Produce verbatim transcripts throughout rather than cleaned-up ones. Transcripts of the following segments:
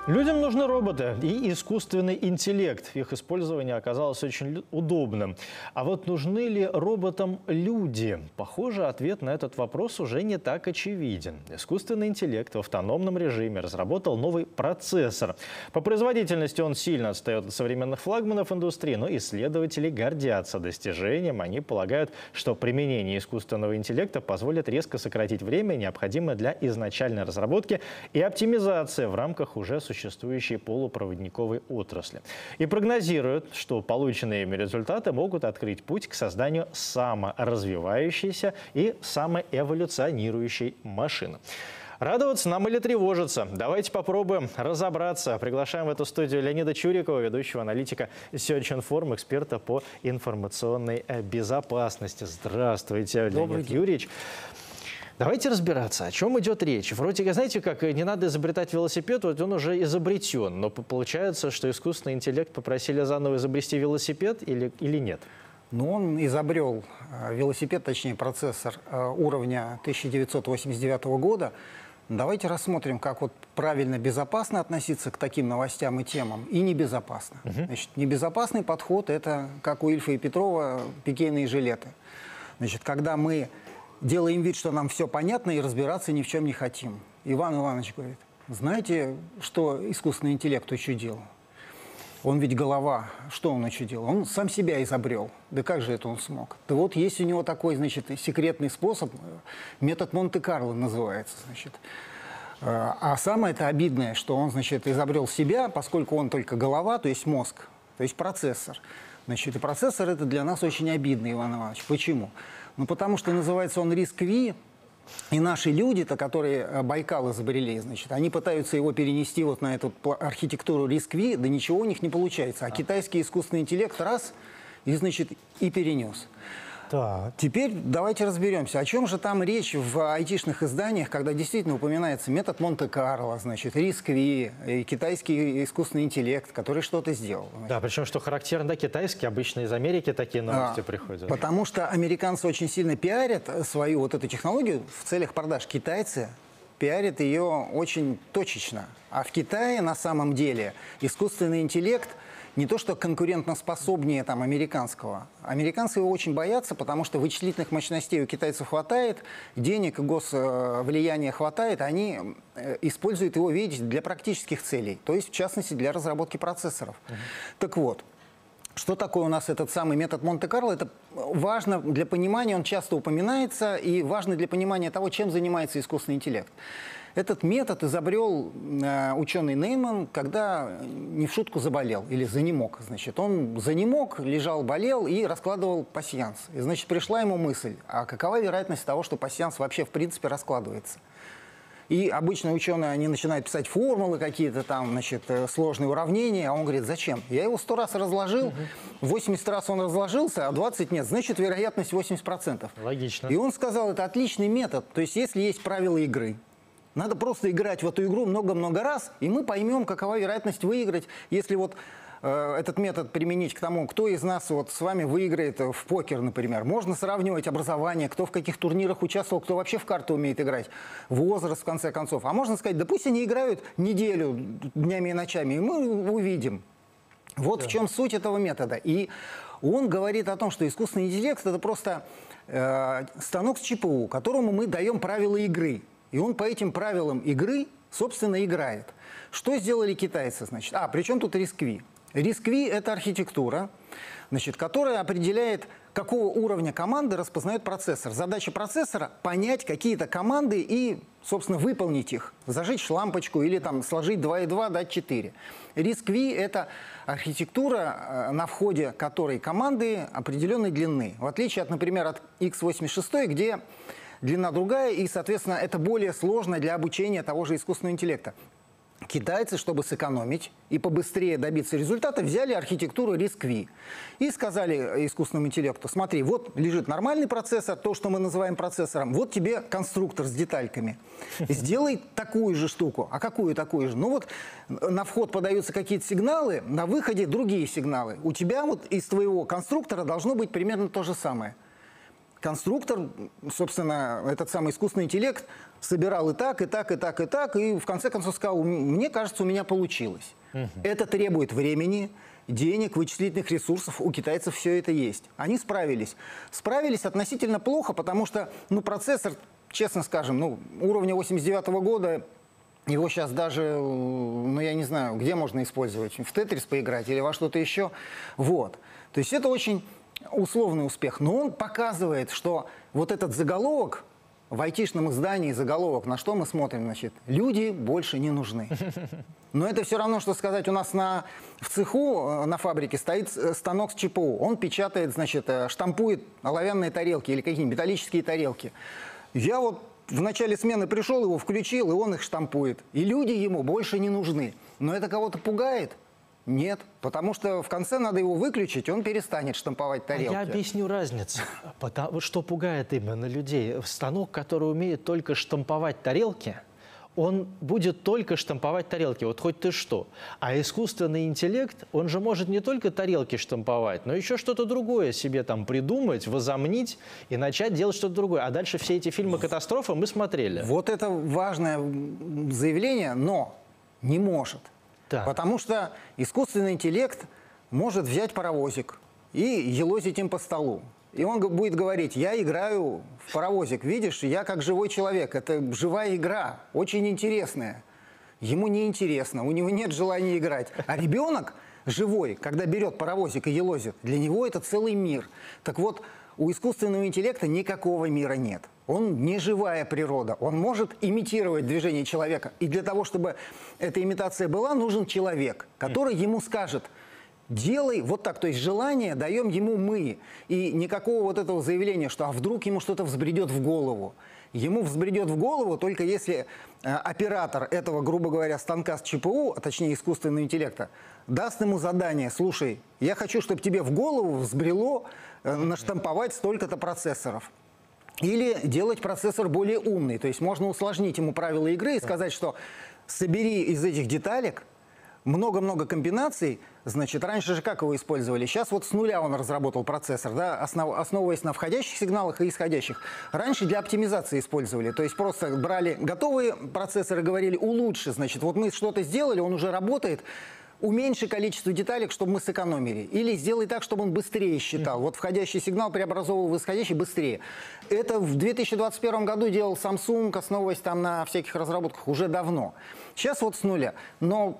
Людям нужны роботы и искусственный интеллект. Их использование оказалось очень удобным. А вот нужны ли роботам люди? Похоже, ответ на этот вопрос уже не так очевиден. Искусственный интеллект в автономном режиме разработал новый процессор. По производительности он сильно отстает от современных флагманов индустрии, но исследователи гордятся достижением. Они полагают, что применение искусственного интеллекта позволит резко сократить время, необходимое для изначальной разработки и оптимизации в рамках уже существующих существующей полупроводниковой отрасли. И прогнозируют, что полученные ими результаты могут открыть путь к созданию саморазвивающейся и самоэволюционирующей машины. Радоваться нам или тревожиться? Давайте попробуем разобраться. Приглашаем в эту студию Леонида Чурикова, ведущего аналитика Search Inform, эксперта по информационной безопасности. Здравствуйте, Леонид Юрьевич. Давайте разбираться, о чем идет речь. Вроде как, знаете, как не надо изобретать велосипед, вот он уже изобретен. Но получается, что искусственный интеллект попросили заново изобрести велосипед или, или нет? Ну, он изобрел велосипед, точнее процессор уровня тысяча девятьсот восемьдесят девятого года. Давайте рассмотрим, как вот правильно, безопасно относиться к таким новостям и темам, и небезопасно. Uh-huh. Значит, небезопасный подход – это, как у Ильфа и Петрова, пикейные жилеты. Значит, когда мы делаем вид, что нам все понятно, и разбираться ни в чем не хотим. Иван Иванович говорит: знаете, что искусственный интеллект учудил? Он ведь голова. Что он учудил? Он сам себя изобрел. Да как же это он смог? Да вот есть у него такой, значит, секретный способ, метод Монте-Карло называется, значит. А самое-то обидное, что он, значит, изобрел себя, поскольку он только голова, то есть мозг, то есть процессор. Значит, и процессор это для нас очень обидно, Иван Иванович. Почему? Ну, потому что называется он риск-ви, и наши люди-то, которые Байкал изобрели, значит, они пытаются его перенести вот на эту архитектуру риск-ви, да ничего у них не получается. А китайский искусственный интеллект раз, и, значит, и перенес. Так. Теперь давайте разберемся, о чем же там речь в айтишных изданиях, когда действительно упоминается метод Монте-Карло, значит, риск-ви, и китайский искусственный интеллект, который что-то сделал. Значит. Да, причем, что характерно, да, китайский, обычно из Америки такие новости а, приходят. Потому что американцы очень сильно пиарят свою вот эту технологию в целях продаж. Китайцы пиарят ее очень точечно. А в Китае на самом деле искусственный интеллект не то что конкурентоспособнее там, американского. Американцы его очень боятся, потому что вычислительных мощностей у китайцев хватает, денег и госвлияния хватает, они используют его, видите, для практических целей, то есть, в частности, для разработки процессоров. Uh-huh. Так вот, что такое у нас этот самый метод Монте-Карло? Это важно для понимания, он часто упоминается, и важно для понимания того, чем занимается искусственный интеллект. Этот метод изобрел э, ученый Нейман, когда не в шутку заболел или занемог. Значит, он занемог, лежал, болел и раскладывал пасьянс. И, значит, пришла ему мысль, а какова вероятность того, что пасьянс вообще в принципе раскладывается? И обычно ученые, они начинают писать формулы какие-то там, значит, сложные уравнения, а он говорит: зачем? Я его сто раз разложил, восемьдесят раз он разложился, а двадцать нет, значит, вероятность восемьдесят процентов. Логично. И он сказал, это отличный метод, то есть если есть правила игры, надо просто играть в эту игру много-много раз, и мы поймем, какова вероятность выиграть, если вот э, этот метод применить к тому, кто из нас вот с вами выиграет в покер, например. Можно сравнивать образование, кто в каких турнирах участвовал, кто вообще в карты умеет играть, возраст, в конце концов. А можно сказать, да пусть они играют неделю, днями и ночами, и мы увидим. Вот да. В чем суть этого метода. И он говорит о том, что искусственный интеллект – это просто э, станок с ЧПУ, которому мы даем правила игры. И он по этим правилам игры, собственно, играет. Что сделали китайцы, значит? А, причем тут риск-ви? Риск-ви – это архитектура, значит, которая определяет, какого уровня команды распознает процессор. Задача процессора – понять какие-то команды и, собственно, выполнить их. Зажечь лампочку или там сложить два и два, дать четыре. Риск-ви – это архитектура, на входе которой команды определенной длины. В отличие от, например, от икс восемьдесят шесть, где длина другая, и, соответственно, это более сложно для обучения того же искусственного интеллекта. Китайцы, чтобы сэкономить и побыстрее добиться результата, взяли архитектуру риск-ви и сказали искусственному интеллекту: смотри, вот лежит нормальный процессор, то, что мы называем процессором, вот тебе конструктор с детальками. Сделай такую же штуку. А какую такую же? Ну вот на вход подаются какие-то сигналы, на выходе другие сигналы. У тебя вот из твоего конструктора должно быть примерно то же самое. конструктор, собственно, этот самый искусственный интеллект собирал и так, и так, и так, и так, и в конце концов сказал, мне кажется, у меня получилось. Угу. Это требует времени, денег, вычислительных ресурсов. У китайцев все это есть. Они справились. Справились относительно плохо, потому что, ну, процессор, честно скажем, ну, уровня восемьдесят девятого года, его сейчас даже, ну, я не знаю, где можно использовать, в Тетрис поиграть или во что-то еще. Вот. То есть это очень условный успех. Но он показывает, что вот этот заголовок, в айтишном издании заголовок, на что мы смотрим, значит, люди больше не нужны. Но это все равно, что сказать, у нас на, в цеху, на фабрике стоит станок с ЧПУ. Он печатает, значит, штампует оловянные тарелки или какие-нибудь металлические тарелки. Я вот в начале смены пришел, его включил, и он их штампует. И люди ему больше не нужны. Но это кого-то пугает? Нет, потому что в конце надо его выключить, он перестанет штамповать тарелки. А я объясню разницу. Потому, что пугает именно людей. Станок, который умеет только штамповать тарелки, он будет только штамповать тарелки, вот хоть ты что. А искусственный интеллект, он же может не только тарелки штамповать, но еще что-то другое себе там придумать, возомнить и начать делать что-то другое. А дальше все эти фильмы «Катастрофа» мы смотрели. Вот это важное заявление, но не может. Да. Потому что искусственный интеллект может взять паровозик и елозить им по столу. И он будет говорить, я играю в паровозик, видишь, я как живой человек, это живая игра, очень интересная. Ему не интересно, у него нет желания играть. А ребенок живой, когда берет паровозик и елозит, для него это целый мир. Так вот, у искусственного интеллекта никакого мира нет. Он не живая природа, он может имитировать движение человека. И для того, чтобы эта имитация была, нужен человек, который ему скажет, делай вот так, то есть желание даем ему мы. И никакого вот этого заявления, что а вдруг ему что-то взбредет в голову. Ему взбредет в голову только если э, оператор этого, грубо говоря, станка с ЧПУ, а точнее искусственного интеллекта, даст ему задание, слушай, я хочу, чтобы тебе в голову взбрело э, наштамповать столько-то процессоров. Или делать процессор более умный. То есть можно усложнить ему правила игры и сказать, что собери из этих деталек много-много комбинаций. Значит, раньше же как его использовали? Сейчас вот с нуля он разработал процессор, да, основ, основываясь на входящих сигналах и исходящих. Раньше для оптимизации использовали. То есть просто брали готовые процессоры, говорили, улучши. Значит, вот мы что-то сделали, он уже работает. Уменьши количество деталек, чтобы мы сэкономили. Или сделай так, чтобы он быстрее считал. Вот входящий сигнал преобразовывал в исходящий быстрее. Это в две тысячи двадцать первом году делал Samsung, основываясь там на всяких разработках, уже давно. Сейчас вот с нуля. Но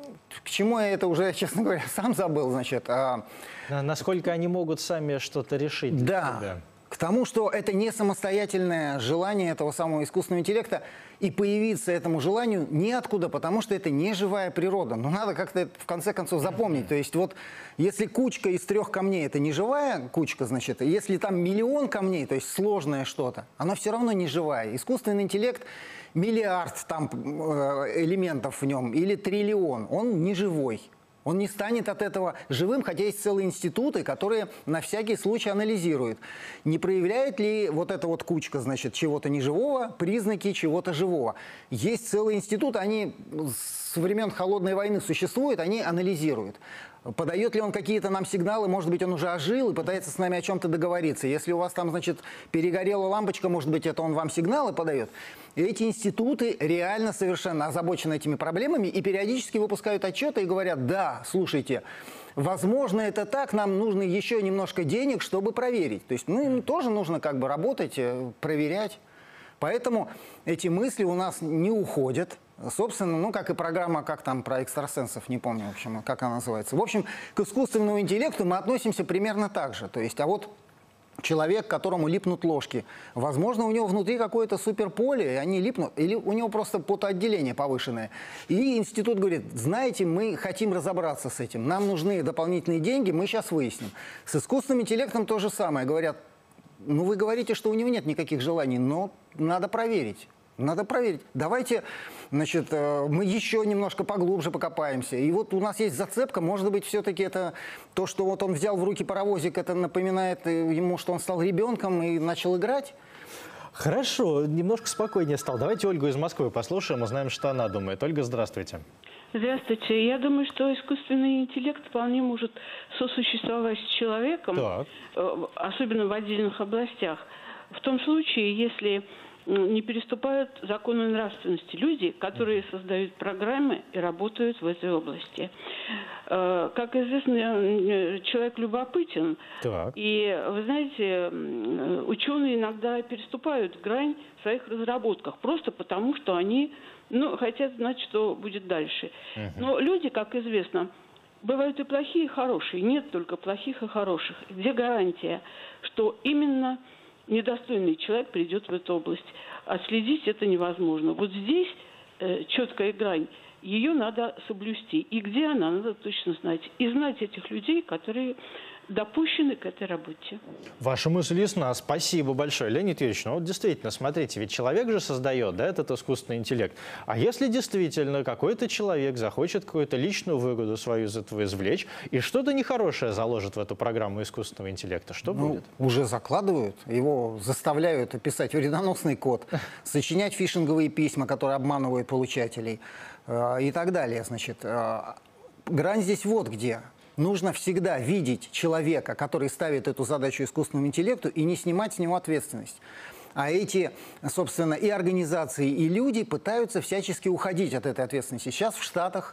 к чему я это уже, честно говоря, сам забыл, значит. А... Насколько они могут сами что-то решить для да. себя. К тому, что это не самостоятельное желание этого самого искусственного интеллекта, и появиться этому желанию неоткуда, потому что это не живая природа. Но надо как-то это в конце концов запомнить. То есть вот если кучка из трех камней – это не живая кучка, значит, если там миллион камней, то есть сложное что-то, оно все равно не живая. Искусственный интеллект – миллиард там элементов в нем или триллион, он не живой. Он не станет от этого живым, хотя есть целые институты, которые на всякий случай анализируют. Не проявляет ли вот эта вот кучка, значит, чего-то неживого, признаки чего-то живого. Есть целые институты, они с времен Холодной войны существуют, они анализируют. Подает ли он какие-то нам сигналы, может быть, он уже ожил и пытается с нами о чем-то договориться. Если у вас там, значит, перегорела лампочка, может быть, это он вам сигналы подает. И эти институты реально совершенно озабочены этими проблемами и периодически выпускают отчеты и говорят, да, слушайте, возможно, это так, нам нужно еще немножко денег, чтобы проверить. То есть, ну, им тоже нужно как бы работать, проверять. Поэтому эти мысли у нас не уходят. Собственно, ну, как и программа, как там про экстрасенсов, не помню, в общем, как она называется. В общем, к искусственному интеллекту мы относимся примерно так же. То есть, а вот человек, которому липнут ложки, возможно, у него внутри какое-то суперполе, и они липнут, или у него просто потоотделение повышенное. И институт говорит, знаете, мы хотим разобраться с этим, нам нужны дополнительные деньги, мы сейчас выясним. С искусственным интеллектом то же самое. Говорят, ну, вы говорите, что у него нет никаких желаний, но надо проверить. Надо проверить. Давайте, значит, мы еще немножко поглубже покопаемся. И вот у нас есть зацепка, может быть, все-таки это то, что вот он взял в руки паровозик, это напоминает ему, что он стал ребенком и начал играть? Хорошо, немножко спокойнее стал. Давайте Ольгу из Москвы послушаем, узнаем, что она думает. Ольга, здравствуйте. Здравствуйте. Я думаю, что искусственный интеллект вполне может сосуществовать с человеком, Так. особенно в отдельных областях, в том случае, если не переступают законы нравственности люди, которые создают программы и работают в этой области. Как известно, человек любопытен. Так. И, вы знаете, ученые иногда переступают грань в своих разработках, просто потому, что они ну, хотят знать, что будет дальше. Uh-huh. Но люди, как известно, бывают и плохие, и хорошие. Нет только плохих и хороших. Где гарантия, что именно недостойный человек придет в эту область? Отследить это невозможно. Вот здесь э, четкая грань. Ее надо соблюсти. И где она, надо точно знать. И знать этих людей, которые допущены к этой работе. Ваша мысль ясна. Спасибо большое, Леонид Юрьевич. Ну вот действительно, смотрите, ведь человек же создает, да, этот искусственный интеллект. А если действительно какой-то человек захочет какую-то личную выгоду свою из этого извлечь и что-то нехорошее заложит в эту программу искусственного интеллекта, что ну, будет? Уже закладывают, его заставляют писать вредоносный код, сочинять фишинговые письма, которые обманывают получателей э, и так далее. Значит, э, грань здесь вот где. Нужно всегда видеть человека, который ставит эту задачу искусственному интеллекту, и не снимать с него ответственность. А эти, собственно, и организации, и люди пытаются всячески уходить от этой ответственности. Сейчас в Штатах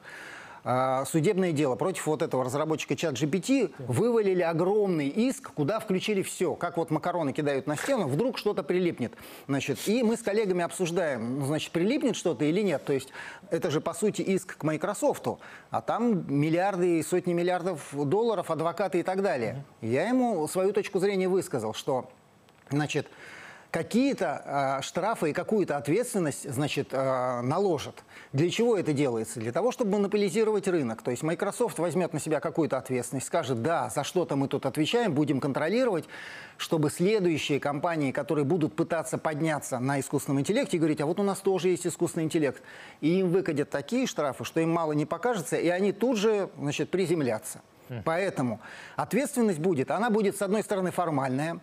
э, судебное дело против вот этого разработчика чат джи пи ти вывалили огромный иск, куда включили все. Как вот макароны кидают на стену, вдруг что-то прилипнет. Значит, и мы с коллегами обсуждаем, ну, значит, прилипнет что-то или нет. То есть это же, по сути, иск к Microsoft, а там миллиарды и сотни миллиардов долларов, адвокаты и так далее. Я ему свою точку зрения высказал, что, значит, какие-то э, штрафы и какую-то ответственность, значит, э, наложат. Для чего это делается? Для того, чтобы монополизировать рынок. То есть Microsoft возьмет на себя какую-то ответственность, скажет, да, за что-то мы тут отвечаем, будем контролировать, чтобы следующие компании, которые будут пытаться подняться на искусственном интеллекте и говорить, а вот у нас тоже есть искусственный интеллект, и им выкатят такие штрафы, что им мало не покажется, и они тут же, значит, приземлятся. Поэтому ответственность будет, она будет, с одной стороны, формальная,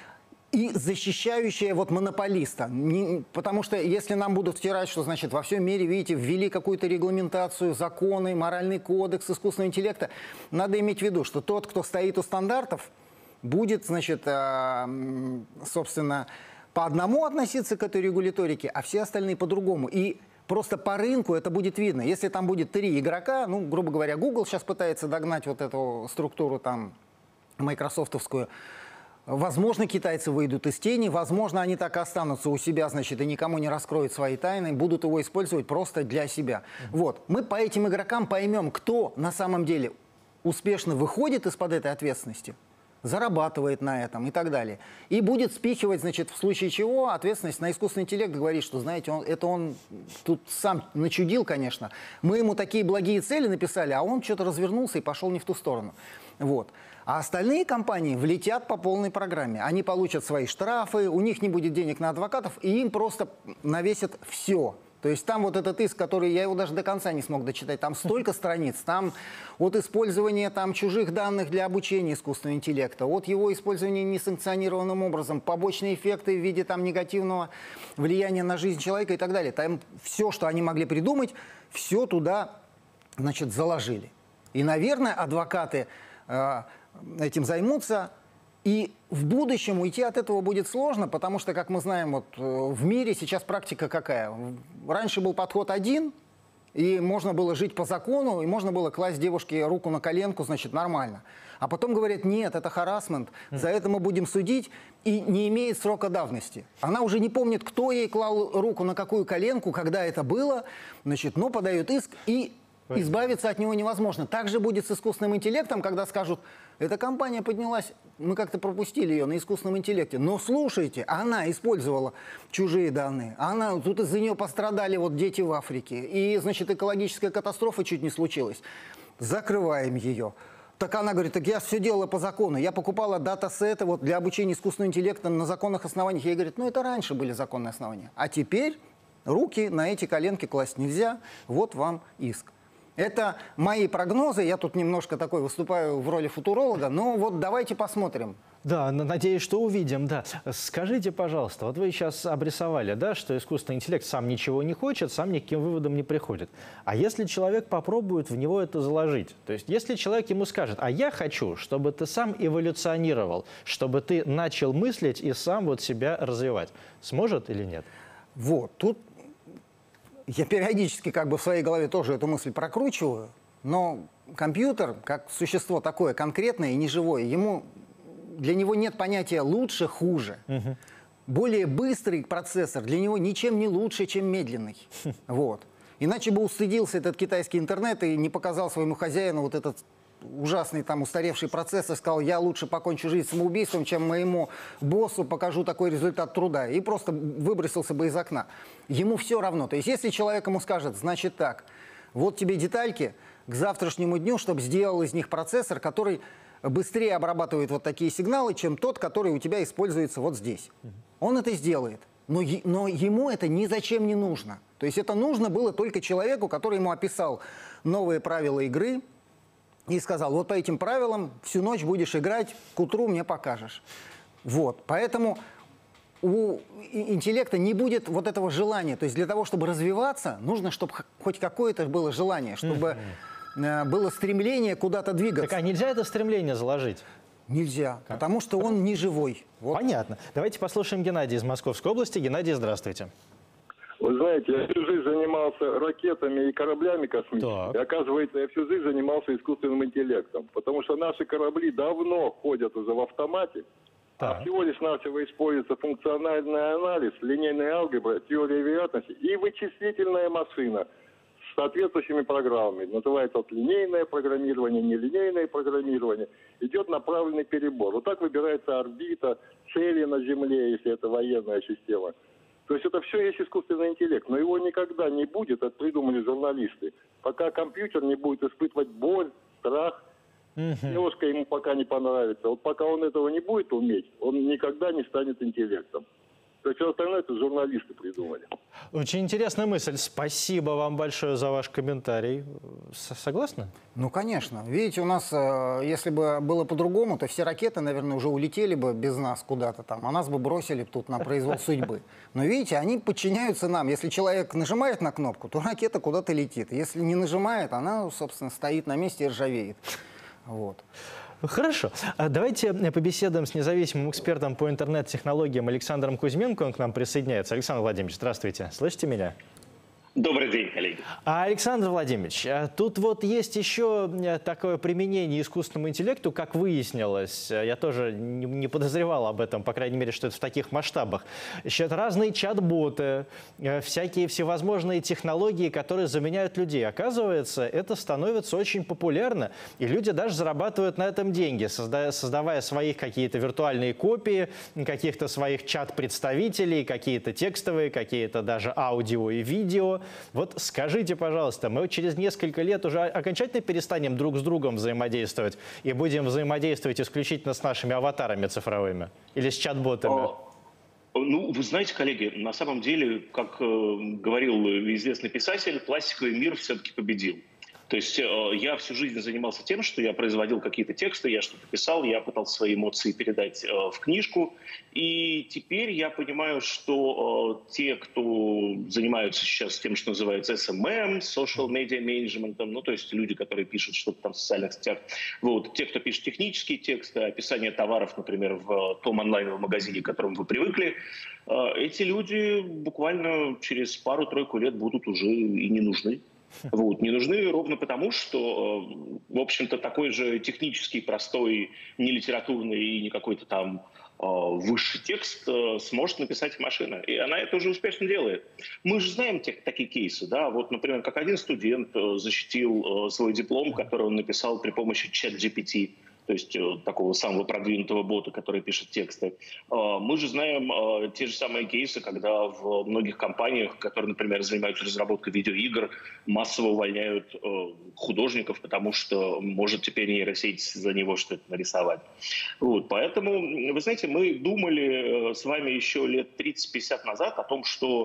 и защищающая вот монополиста. Не, потому что если нам будут втирать, что, значит, во всем мире, видите, ввели какую-то регламентацию, законы, моральный кодекс искусственного интеллекта, надо иметь в виду, что тот, кто стоит у стандартов, будет, значит, э, собственно, по одному относиться к этой регуляторике, а все остальные по-другому. И просто по рынку это будет видно. Если там будет три игрока, ну, грубо говоря, Google сейчас пытается догнать вот эту структуру там майкрософтовскую, возможно, китайцы выйдут из тени, возможно, они так и останутся у себя, значит, и никому не раскроют свои тайны, будут его использовать просто для себя. Mm-hmm. Вот. Мы по этим игрокам поймем, кто на самом деле успешно выходит из-под этой ответственности, зарабатывает на этом и так далее. И будет спихивать, значит, в случае чего ответственность на искусственный интеллект, говорит, что, знаете, он, это он тут сам начудил, конечно. Мы ему такие благие цели написали, а он что-то развернулся и пошел не в ту сторону. Вот. А остальные компании влетят по полной программе. Они получат свои штрафы, у них не будет денег на адвокатов, и им просто навесят все. То есть там вот этот иск, который я его даже до конца не смог дочитать, там столько страниц, там от использования там, чужих данных для обучения искусственного интеллекта, от его использования несанкционированным образом, побочные эффекты в виде там, негативного влияния на жизнь человека и так далее. Там все, что они могли придумать, все туда, значит, заложили. И, наверное, адвокаты э, этим займутся. И в будущем уйти от этого будет сложно, потому что, как мы знаем, вот, в мире сейчас практика какая? Раньше был подход один, и можно было жить по закону, и можно было класть девушке руку на коленку, значит, нормально. А потом говорят, нет, это харассмент, за это мы будем судить, и не имеет срока давности. Она уже не помнит, кто ей клал руку на какую коленку, когда это было, значит, но подает иск, и избавиться от него невозможно. Так же будет с искусственным интеллектом, когда скажут, эта компания поднялась, мы как-то пропустили ее на искусственном интеллекте. Но слушайте, она использовала чужие данные. Она, тут из-за нее пострадали вот дети в Африке. И, значит, экологическая катастрофа чуть не случилась. Закрываем ее. Так она говорит, так я все делала по закону. Я покупала датасеты вот, для обучения искусственного интеллекта на законных основаниях. Ей говорит, ну это раньше были законные основания. А теперь руки на эти коленки класть нельзя. Вот вам иск. Это мои прогнозы, я тут немножко такой выступаю в роли футуролога, но вот давайте посмотрим. Да, надеюсь, что увидим, да. Скажите, пожалуйста, вот вы сейчас обрисовали, да, что искусственный интеллект сам ничего не хочет, сам ни к каким выводам не приходит. А если человек попробует в него это заложить? То есть если человек ему скажет, а я хочу, чтобы ты сам эволюционировал, чтобы ты начал мыслить и сам вот себя развивать, сможет или нет? Вот, тут я периодически как бы в своей голове тоже эту мысль прокручиваю, но компьютер, как существо такое конкретное и неживое, ему... Для него нет понятия лучше, хуже. Угу. Более быстрый процессор для него ничем не лучше, чем медленный. Вот. Иначе бы устыдился этот китайский интернет и не показал своему хозяину вот этот ужасный там устаревший процессор, сказал, я лучше покончу жизнь самоубийством, чем моему боссу покажу такой результат труда. И просто выбросился бы из окна. Ему все равно. То есть если человек ему скажет, значит так, вот тебе детальки к завтрашнему дню, чтобы сделал из них процессор, который... быстрее обрабатывает вот такие сигналы, чем тот, который у тебя используется вот здесь. Он это сделает, но, но ему это ни зачем не нужно. То есть это нужно было только человеку, который ему описал новые правила игры и сказал, вот по этим правилам всю ночь будешь играть, к утру мне покажешь. Вот, поэтому у интеллекта не будет вот этого желания. То есть для того, чтобы развиваться, нужно, чтобы хоть какое-то было желание, чтобы... было стремление куда-то двигаться. Так а нельзя это стремление заложить? Нельзя, как? Потому что он не живой. Вот. Понятно. Давайте послушаем Геннадия из Московской области. Геннадий, здравствуйте. Вы знаете, я всю жизнь занимался ракетами и кораблями космическими. И, оказывается, я всю жизнь занимался искусственным интеллектом. Потому что наши корабли давно ходят уже в автомате. Так. А всего лишь навсего используется функциональный анализ, линейная алгебра, теория вероятности и вычислительная машина с соответствующими программами. Называется вот линейное программирование, нелинейное программирование. Идет направленный перебор. Вот так выбирается орбита, цели на Земле, если это военная система. То есть это все есть искусственный интеллект, но его никогда не будет, это придумали журналисты. Пока компьютер не будет испытывать боль, страх, немножко ему пока не понравится. Вот пока он этого не будет уметь, он никогда не станет интеллектом. То есть все остальное это журналисты придумали. Очень интересная мысль. Спасибо вам большое за ваш комментарий. Согласны? Ну, конечно. Видите, у нас, если бы было по-другому, то все ракеты, наверное, уже улетели бы без нас куда-то там, а нас бы бросили тут на произвол судьбы. Но видите, они подчиняются нам. Если человек нажимает на кнопку, то ракета куда-то летит. Если не нажимает, она, собственно, стоит на месте и ржавеет. Вот. Хорошо. Давайте побеседуем с независимым экспертом по интернет-технологиям Александром Кузьменко. Он к нам присоединяется. Александр Владимирович, здравствуйте. Слышите меня? Добрый день, коллеги. А, Александр Владимирович, тут вот есть еще такое применение искусственному интеллекту, как выяснилось. Я тоже не подозревал об этом, по крайней мере, что это в таких масштабах. Сейчас разные чат-боты, всякие всевозможные технологии, которые заменяют людей. Оказывается, это становится очень популярно, и люди даже зарабатывают на этом деньги, создавая, создавая своих какие-то виртуальные копии, каких-то своих чат-представителей, какие-то текстовые, какие-то даже аудио и видео. Вот скажите, пожалуйста, мы через несколько лет уже окончательно перестанем друг с другом взаимодействовать и будем взаимодействовать исключительно с нашими аватарами цифровыми или с чат-ботами? Ну, вы знаете, коллеги, на самом деле, как э, говорил известный писатель, пластиковый мир все-таки победил. То есть э, я всю жизнь занимался тем, что я производил какие-то тексты, я что-то писал, я пытался свои эмоции передать э, в книжку. И теперь я понимаю, что э, те, кто занимаются сейчас тем, что называется эс эм эм, social media management, ну, то есть люди, которые пишут что-то там в социальных сетях, вот, те, кто пишет технические тексты, описание товаров, например, в том онлайновом магазине, к которому вы привыкли, э, эти люди буквально через пару-тройку лет будут уже и не нужны. Вот, не нужны ровно потому, что, в общем-то, такой же технический, простой, не литературный и не какой-то там э, высший текст э, сможет написать машина. И она это уже успешно делает. Мы же знаем те, такие кейсы, да, вот, например, как один студент э, защитил э, свой диплом, который он написал при помощи чат джи пи ти. То есть э, такого самого продвинутого бота, который пишет тексты. Э, мы же знаем э, те же самые кейсы, когда в многих компаниях, которые, например, занимаются разработкой видеоигр, массово увольняют э, художников, потому что может теперь нейросеть за него что-то нарисовать. Вот, поэтому, вы знаете, мы думали э, с вами еще лет тридцать-пятьдесят назад о том, что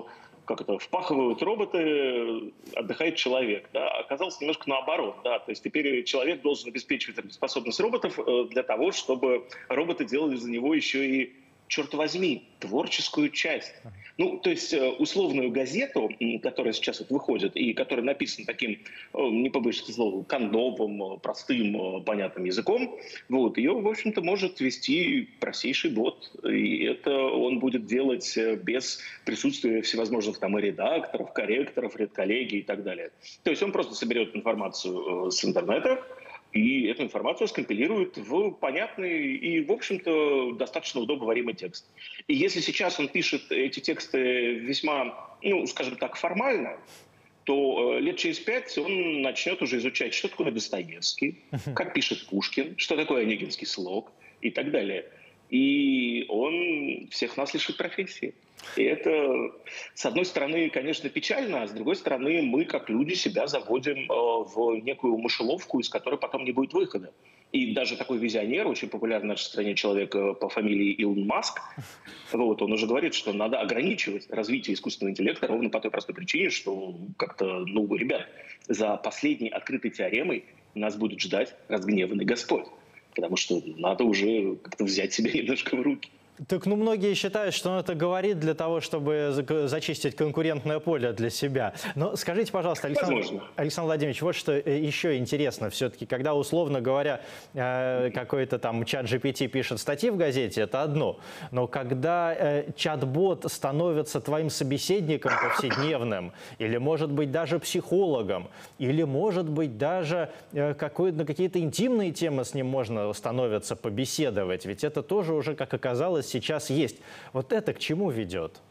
как это, впахивают роботы, отдыхает человек. Да? Оказалось немножко наоборот. Да? То есть теперь человек должен обеспечивать способность роботов для того, чтобы роботы делали за него еще и, черт возьми, творческую часть. Ну, то есть условную газету, которая сейчас вот выходит, и которая написана таким, не побоюсь слова, кондовым, простым, понятным языком, вот, ее, в общем-то, может вести простейший бот. И это он будет делать без присутствия всевозможных там и редакторов, корректоров, редколлегий и так далее. То есть он просто соберет информацию с интернета, и эту информацию скомпилирует в понятный и, в общем-то, достаточно удобоваримый текст. И если сейчас он пишет эти тексты весьма, ну, скажем так, формально, то лет через пять он начнет уже изучать, что такое Достоевский, как пишет Пушкин, что такое онегинский слог и так далее. И он всех нас лишит профессии. И это, с одной стороны, конечно, печально, а с другой стороны, мы, как люди, себя заводим в некую мышеловку, из которой потом не будет выхода. И даже такой визионер, очень популярный в нашей стране человек по фамилии Илон Маск, вот, он уже говорит, что надо ограничивать развитие искусственного интеллекта ровно по той простой причине, что как-то, ну, ребят, за последней открытой теоремой нас будет ждать разгневанный Господь. Потому что надо уже как-то взять себя немножко в руки. Так, ну, многие считают, что он это говорит для того, чтобы зачистить конкурентное поле для себя. Но скажите, пожалуйста, Александр, Александр Владимирович, вот что еще интересно. Все-таки, когда, условно говоря, какой-то там чат джи пи ти пишет статьи в газете, это одно. Но когда чат-бот становится твоим собеседником повседневным, или, может быть, даже психологом, или, может быть, даже на какие-то интимные темы с ним можно становиться побеседовать, ведь это тоже уже, как оказалось, сейчас есть. Вот это к чему ведет?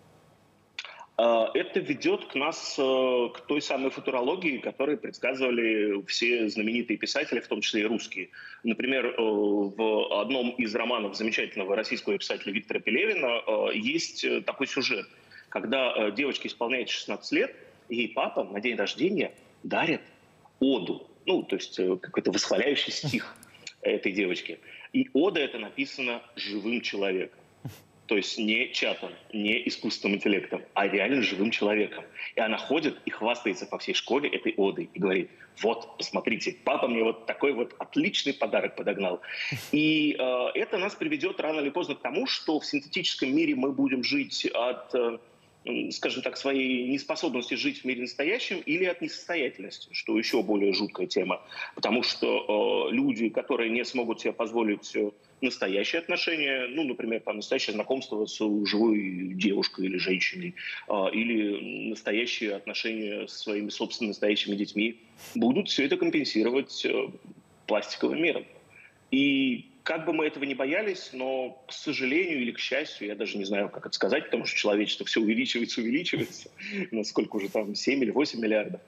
Это ведет к нас, к той самой футурологии, которую предсказывали все знаменитые писатели, в том числе и русские. Например, в одном из романов замечательного российского писателя Виктора Пелевина есть такой сюжет, когда девочке исполняется шестнадцать лет, и ей папа на день рождения дарит оду, ну, то есть какой-то восхваляющий стих этой девочки. И ода это написано живым человеком. То есть не чатом, не искусственным интеллектом, а реально живым человеком. И она ходит и хвастается по всей школе этой одой и говорит: вот, посмотрите, папа мне вот такой вот отличный подарок подогнал. И э, это нас приведет рано или поздно к тому, что в синтетическом мире мы будем жить от, э, скажем так, своей неспособности жить в мире настоящем или от несостоятельности, что еще более жуткая тема. Потому что э, люди, которые не смогут себе позволить настоящие отношения, ну, например, там, настоящее знакомство с живой девушкой или женщиной, э, или настоящие отношения со своими собственными настоящими детьми, будут все это компенсировать э, пластиковым миром. И как бы мы этого не боялись, но, к сожалению или к счастью, я даже не знаю, как это сказать, потому что человечество все увеличивается, увеличивается, насколько уже там семь или восемь миллиардов.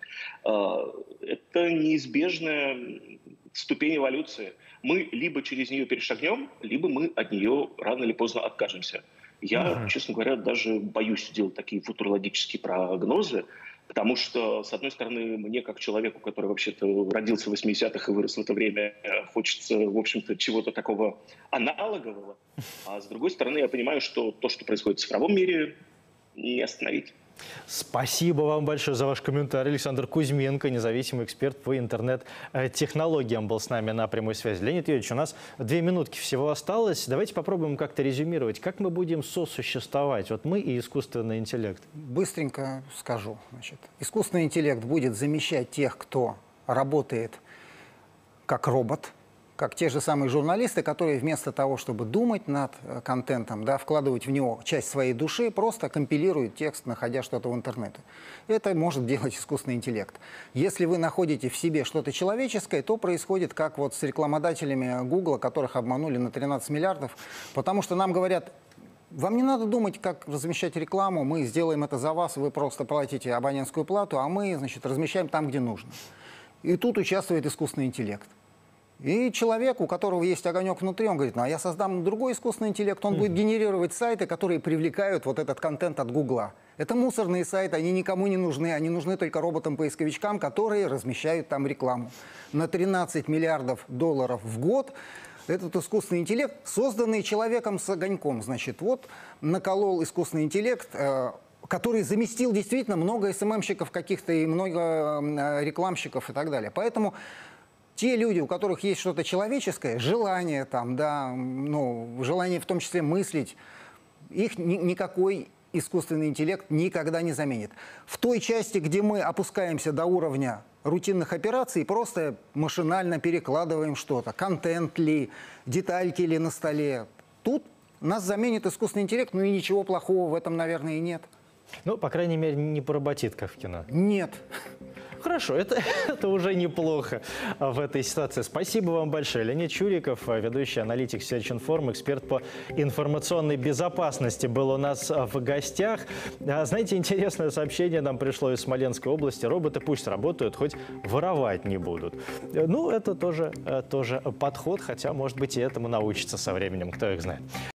Это неизбежная ступень эволюции. Мы либо через нее перешагнем, либо мы от нее рано или поздно откажемся. Я, uh-huh. честно говоря, даже боюсь делать такие футурологические прогнозы, потому что, с одной стороны, мне, как человеку, который вообще-то родился в восьмидесятых и вырос в это время, хочется, в общем-то, чего-то такого аналогового. А с другой стороны, я понимаю, что то, что происходит в цифровом мире, не остановить. Спасибо вам большое за ваш комментарий. Александр Кузьменко, независимый эксперт по интернет-технологиям, был с нами на прямой связи. Леонид Юрьевич, у нас две минутки всего осталось. Давайте попробуем как-то резюмировать. Как мы будем сосуществовать? Вот мы и искусственный интеллект. Быстренько скажу. Значит, искусственный интеллект будет замещать тех, кто работает как робот, как те же самые журналисты, которые вместо того, чтобы думать над контентом, да, вкладывать в него часть своей души, просто компилируют текст, находя что-то в интернете. Это может делать искусственный интеллект. Если вы находите в себе что-то человеческое, то происходит как вот с рекламодателями Гугла, которых обманули на тринадцать миллиардов, потому что нам говорят: вам не надо думать, как размещать рекламу, мы сделаем это за вас, вы просто платите абонентскую плату, а мы, значит, размещаем там, где нужно. И тут участвует искусственный интеллект. И человек, у которого есть огонек внутри, он говорит: ну а я создам другой искусственный интеллект, он будет генерировать сайты, которые привлекают вот этот контент от Гугла. Это мусорные сайты, они никому не нужны, они нужны только роботам-поисковичкам, которые размещают там рекламу. На тринадцать миллиардов долларов в год этот искусственный интеллект, созданный человеком с огоньком, значит, вот наколол искусственный интеллект э, который заместил действительно много эс эм эм-щиков каких-то и много рекламщиков и так далее. Поэтому те люди, у которых есть что-то человеческое, желание там, да, ну, желание в том числе мыслить, их ни, никакой искусственный интеллект никогда не заменит. В той части, где мы опускаемся до уровня рутинных операций, просто машинально перекладываем что-то, контент ли, детальки ли на столе, тут нас заменит искусственный интеллект, ну и ничего плохого в этом, наверное, и нет. Ну, по крайней мере, не поработит, как в кино. Нет. Хорошо, это, это уже неплохо в этой ситуации. Спасибо вам большое. Леонид Чуриков, ведущий аналитик Search.Inform, эксперт по информационной безопасности, был у нас в гостях. Знаете, интересное сообщение нам пришло из Смоленской области. Роботы пусть работают, хоть воровать не будут. Ну, это тоже, тоже подход, хотя, может быть, и этому научится со временем, кто их знает.